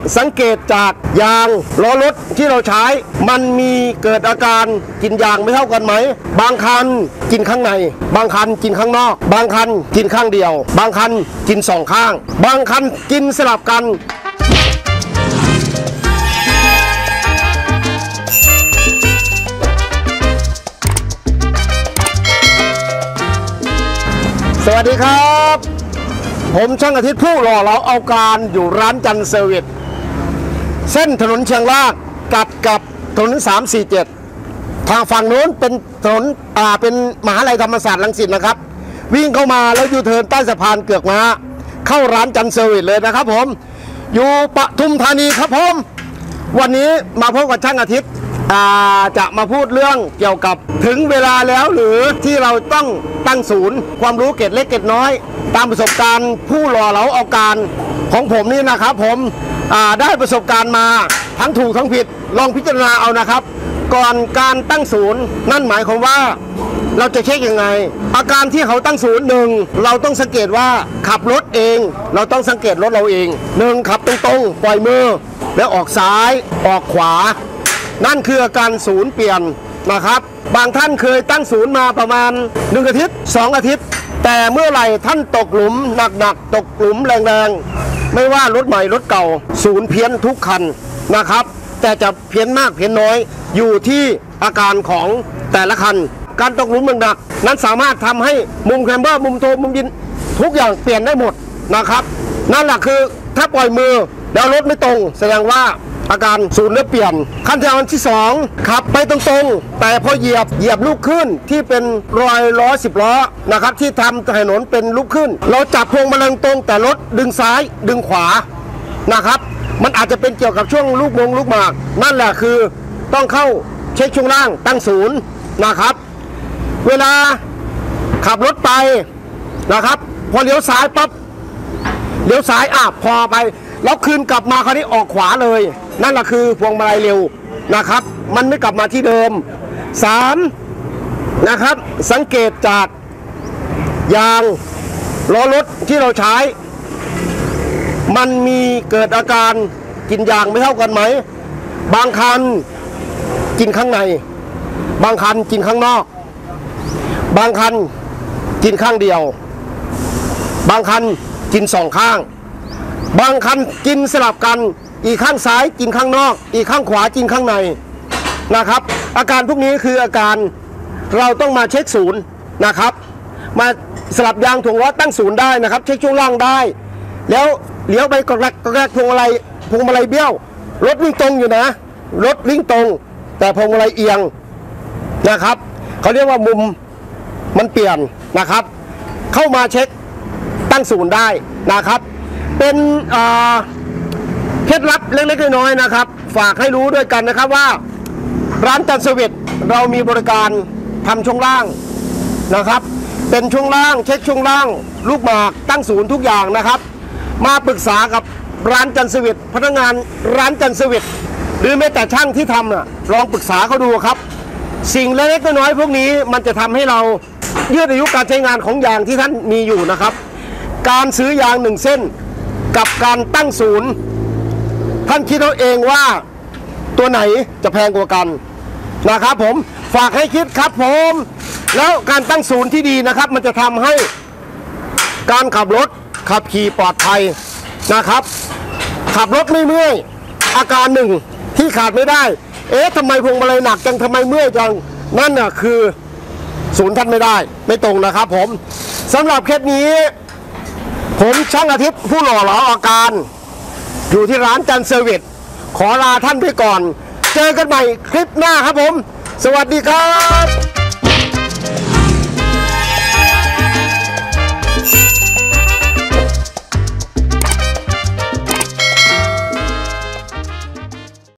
สังเกตจากยางล้อรถที่เราใช้มันมีเกิดอาการกินยางไม่เท่ากันไหมบางคันกินข้างในบางคันกินข้างนอกบางคันกินข้างเดียวบางคันกินสองข้างบางคันกินสลับกันสวัสดีครับผมช่างอาทิตย์ผู้หล่อเราเอาการอยู่ร้านจันเซอร์วิสเส้นถนนเชียงรากตัดกับถนน347ทางฝั่งโน้นเป็นถนนเป็นมหาลัยธรรมศาสตร์รังสิตนะครับวิ่งเข้ามาแล้วยูเทิร์นใต้สะพานเกือกม้าเข้าร้านจันเซอร์วิสเลยนะครับผมอยู่ปทุมธานีครับผมวันนี้มาพบกับช่างอาทิตย์จะมาพูดเรื่องเกี่ยวกับถึงเวลาแล้วหรือที่เราต้องตั้งศูนย์ความรู้เกร็ดเล็กเกร็ดน้อยตามประสบการณ์ผู้หล่อเหลาเอาการของผมนี่นะครับผมได้ประสบการณ์มาทั้งถูกทั้งผิดลองพิจารณาเอานะครับก่อนการตั้งศูนย์นั่นหมายความว่าเราจะเช็คยังไงอาการที่เขาตั้งศูนย์หนึ่งเราต้องสังเกตว่าขับรถเองเราต้องสังเกตรถเราเองหนึ่งขับตรงๆปล่อยมือแล้วออกซ้ายออกขวานั่นคืออาการศูนย์เปลี่ยนนะครับบางท่านเคยตั้งศูนย์มาประมาณ1 อาทิตย์2 อาทิตย์แต่เมื่อไหร่ท่านตกหลุมหนักตกหลุมแรงๆไม่ว่ารถใหม่รถเก่าศูนย์เพี้ยนทุกคันนะครับแต่จะเพี้ยนมากเพี้ยนน้อยอยู่ที่อาการของแต่ละคันการตกหลุมหนักนั้นสามารถทำให้มุมแคมเบอร์มุมโทมุมยินทุกอย่างเปลี่ยนได้หมดนะครับนั่นแหละคือถ้าปล่อยมือแล้วรถไม่ตรงแสดงว่าอาการศูนย์เริ่มเปลี่ยนขั้นตอนที่2ขับไปตรงๆแต่พอเหยียบลูกขึ้นที่เป็นรอยล้อ10 ล้อนะครับที่ทำถนนเป็นลูกขึ้นเราจับพวงมาลัยตรงแต่รถดึงซ้ายดึงขวานะครับมันอาจจะเป็นเกี่ยวกับช่วงลูกหมากนั่นแหละคือต้องเข้าเช็คช่วงล่างตั้งศูนย์นะครับเวลาขับรถไปนะครับพอเลี้ยวซ้ายปั๊บเลี้ยวซ้ายพอไปแล้วคืนกลับมาคราวนี้ออกขวาเลยนั่นแหละคือพวงมาลัยเร็วนะครับมันไม่กลับมาที่เดิม3นะครับสังเกตจากยางล้อรถที่เราใช้มันมีเกิดอาการกินยางไม่เท่ากันไหมบางคันกินข้างในบางคันกินข้างนอกบางคันกินข้างเดียวบางคันกิน2 ข้างบางคันกินสลับกันอีกข้างซ้ายกินข้างนอกอีกข้างขวากินข้างในนะครับอาการพวกนี้คืออาการเราต้องมาเช็คศูนย์นะครับมาสลับยางถ่วงล้อตั้งศูนย์ได้นะครับเช็คช่วงล่างได้แล้วเลี้ยวไปกระแรกพวงมาลัยเบี้ยวรถวิ่งตรงอยู่นะรถวิ่งตรงแต่พวงมาลัยเอียงนะครับเขาเรียกว่ามุมมันเปลี่ยนนะครับเข้ามาเช็คตั้งศูนย์ได้นะครับเป็นเคล็ดลับเล็กๆน้อยๆนะครับฝากให้รู้ด้วยกันนะครับว่าร้านจันเซอร์วิสเรามีบริการทำช่วงล่างนะครับเป็นช่วงล่างเช็คช่วงล่างลูกหมากตั้งศูนย์ทุกอย่างนะครับมาปรึกษากับร้านจันเซอร์วิสพนักงานร้านจันเซอร์วิสหรือแม้แต่ช่างที่ทำลองปรึกษาเขาดูครับสิ่งเล็กๆน้อยๆพวกนี้มันจะทำให้เรายืดอายุการใช้งานของยางที่ท่านมีอยู่นะครับการซื้อยาง1 เส้นกับการตั้งศูนย์ท่านคิดเอาเองว่าตัวไหนจะแพงกว่ากันนะครับผมฝากให้คิดครับผมแล้วการตั้งศูนย์ที่ดีนะครับมันจะทำให้การขับรถขับขี่ปลอดภัยนะครับขับรถไม่เมื่อยอาการหนึ่งที่ขาดไม่ได้ทำไมพวงมาลัยหนักจังทำไมเมื่อยจังนั่นน่ะคือศูนย์ท่านไม่ได้ไม่ตรงนะครับผมสำหรับเคสนี้ผมช่างอาทิตย์ผู้หล่อเหลาอาการอยู่ที่ร้านจันเซอร์วิสขอลาท่านไปก่อนเจอกันใหม่คลิปหน้าครับผมสวัสดีครับ